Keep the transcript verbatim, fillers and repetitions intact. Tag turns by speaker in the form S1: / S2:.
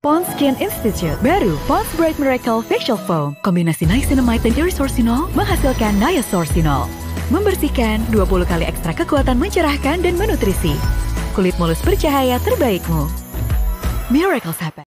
S1: Pond's Skin Institute. Baru, Pond's Bright Miracle Facial Foam. Kombinasi niacinamide dan irisourcinol menghasilkan niasourcinol. Membersihkan dua puluh kali ekstra kekuatan mencerahkan dan menutrisi. Kulit mulus bercahaya terbaikmu. Miracles happen.